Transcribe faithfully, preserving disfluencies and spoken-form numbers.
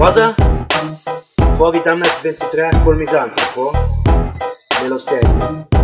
Cosa? Fuori da Net ventitré col misantropo? Me lo segno.